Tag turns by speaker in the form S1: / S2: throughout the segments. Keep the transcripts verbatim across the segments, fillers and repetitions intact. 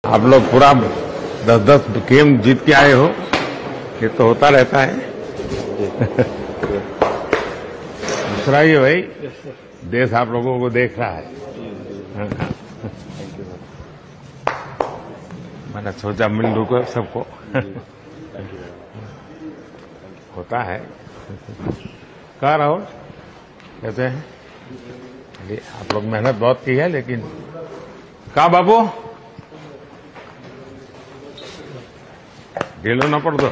S1: आप लोग पूरा दस दस गेम जीत के आए हो, ये तो होता रहता है। दूसरा ये भाई, देश आप लोगों को देख रहा है। मैंने सोचा मिल लूँ को सबको। होता है। कहाँ राहुल, कैसे हैं? आप लोग मेहनत बहुत की है, लेकिन कहा बाबू गेलो ना पड़ दो।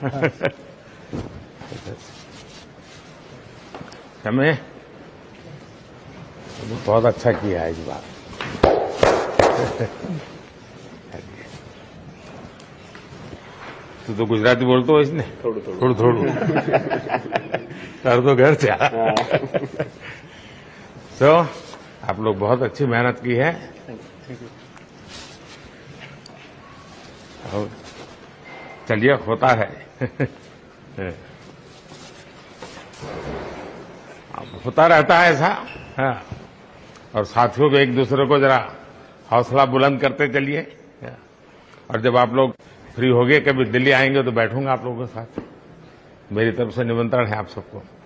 S1: समय बहुत अच्छा किया है इस बार। तू तो गुजराती बोलते हो इसने? थोड़ू थोड़ू थोड़ू कर दो घर से। तो आप लोग बहुत अच्छी मेहनत की है। और चलिए, होता है। होता रहता है ऐसा। हाँ। और साथियों को एक दूसरे को जरा हौसला बुलंद करते चलिए। और जब आप लोग फ्री हो गए, कभी दिल्ली आएंगे तो बैठूंगा आप लोगों के साथ। मेरी तरफ से निमंत्रण है आप सबको।